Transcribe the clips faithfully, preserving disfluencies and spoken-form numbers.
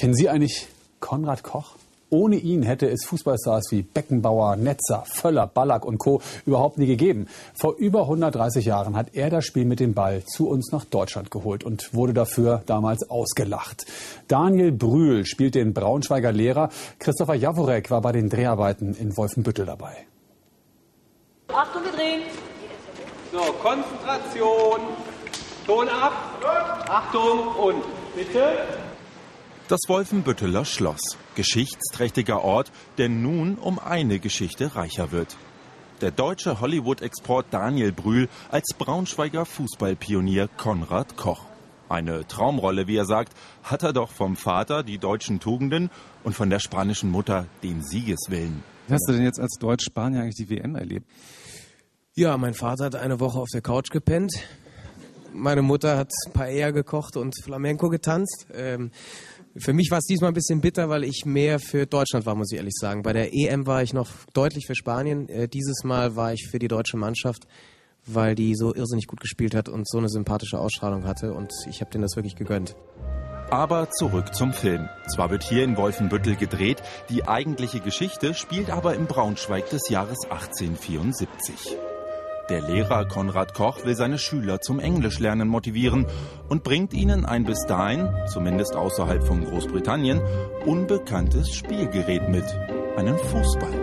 Kennen Sie eigentlich Konrad Koch? Ohne ihn hätte es Fußballstars wie Beckenbauer, Netzer, Völler, Ballack und Co. überhaupt nie gegeben. Vor über hundertdreißig Jahren hat er das Spiel mit dem Ball zu uns nach Deutschland geholt und wurde dafür damals ausgelacht. Daniel Brühl spielt den Braunschweiger Lehrer. Christopher Jaworek war bei den Dreharbeiten in Wolfenbüttel dabei. Achtung, wir drehen. So, Konzentration. Ton ab. Achtung und bitte. Das Wolfenbütteler Schloss. Geschichtsträchtiger Ort, der nun um eine Geschichte reicher wird. Der deutsche Hollywood-Export Daniel Brühl als Braunschweiger Fußballpionier Konrad Koch. Eine Traumrolle, wie er sagt, hat er doch vom Vater die deutschen Tugenden und von der spanischen Mutter den Siegeswillen. Wie hast du denn jetzt als Deutsch-Spanier eigentlich die W M erlebt? Ja, mein Vater hat eine Woche auf der Couch gepennt. Meine Mutter hat Paella gekocht und Flamenco getanzt. Ähm, für mich war es diesmal ein bisschen bitter, weil ich mehr für Deutschland war, muss ich ehrlich sagen. Bei der E M war ich noch deutlich für Spanien. Äh, dieses Mal war ich für die deutsche Mannschaft, weil die so irrsinnig gut gespielt hat und so eine sympathische Ausstrahlung hatte. Und ich habe denen das wirklich gegönnt. Aber zurück zum Film. Zwar wird hier in Wolfenbüttel gedreht, die eigentliche Geschichte spielt aber im Braunschweig des Jahres achtzehnhundertvierundsiebzig. Der Lehrer Konrad Koch will seine Schüler zum Englischlernen motivieren und bringt ihnen ein bis dahin, zumindest außerhalb von Großbritannien, unbekanntes Spielgerät mit, einen Fußball.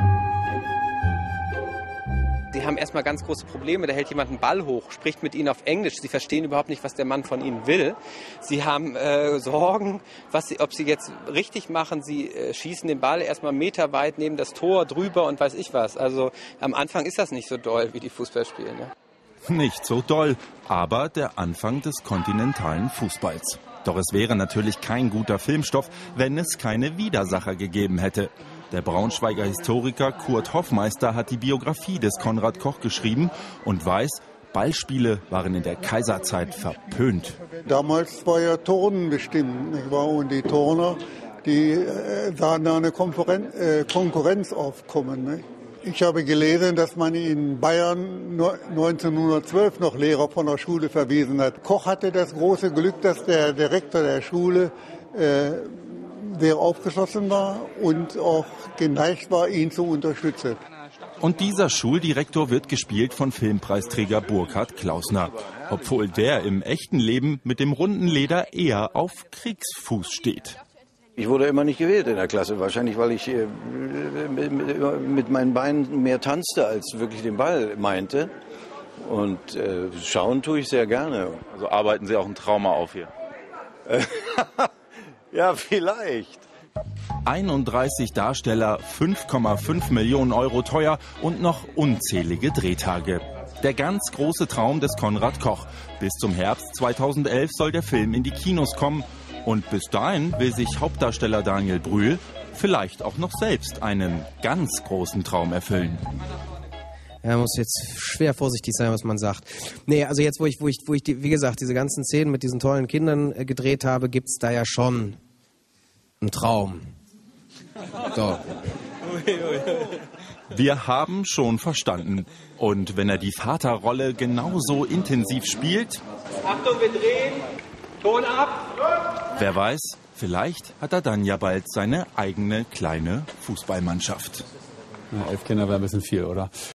Sie haben erstmal ganz große Probleme. Da hält jemand einen Ball hoch, spricht mit ihnen auf Englisch. Sie verstehen überhaupt nicht, was der Mann von ihnen will. Sie haben äh, Sorgen, was sie, ob sie jetzt richtig machen. Sie äh, schießen den Ball erstmal meterweit neben das Tor drüber und weiß ich was. Also am Anfang ist das nicht so doll, wie die Fußball spielen. Ne? Nicht so doll, aber der Anfang des kontinentalen Fußballs. Doch es wäre natürlich kein guter Filmstoff, wenn es keine Widersacher gegeben hätte. Der Braunschweiger Historiker Kurt Hoffmeister hat die Biografie des Konrad Koch geschrieben und weiß, Ballspiele waren in der Kaiserzeit verpönt. Damals war ja Turnen bestimmt, nicht wahr? Und die Turner, die äh, sahen da eine Konkurren- äh, Konkurrenz aufkommen. Nicht? Ich habe gelesen, dass man in Bayern neunzehnhundertzwölf noch Lehrer von der Schule verwiesen hat. Koch hatte das große Glück, dass der Direktor der Schule äh, sehr aufgeschlossen war und auch geneigt war, ihn zu unterstützen. Und dieser Schuldirektor wird gespielt von Filmpreisträger Burkhard Klausner, obwohl der im echten Leben mit dem runden Leder eher auf Kriegsfuß steht. Ich wurde immer nicht gewählt in der Klasse, wahrscheinlich weil ich äh, mit meinen Beinen mehr tanzte, als wirklich den Ball meinte. Und äh, schauen tue ich sehr gerne. Also arbeiten Sie auch ein Trauma auf hier? Ja, vielleicht. einunddreißig Darsteller, fünf Komma fünf Millionen Euro teuer und noch unzählige Drehtage. Der ganz große Traum des Konrad Koch. Bis zum Herbst zweitausendelf soll der Film in die Kinos kommen. Und bis dahin will sich Hauptdarsteller Daniel Brühl vielleicht auch noch selbst einen ganz großen Traum erfüllen. Er muss jetzt schwer vorsichtig sein, was man sagt. Nee, also jetzt, wo ich, wo ich, wo ich, die, wie gesagt, diese ganzen Szenen mit diesen tollen Kindern äh, gedreht habe, gibt's da ja schon einen Traum. So. Wir haben schon verstanden. Und wenn er die Vaterrolle genauso intensiv spielt... Achtung, wir drehen. Ton ab. Wer weiß, vielleicht hat er dann ja bald seine eigene kleine Fußballmannschaft. Ja, elf Kinder wäre ein bisschen viel, oder?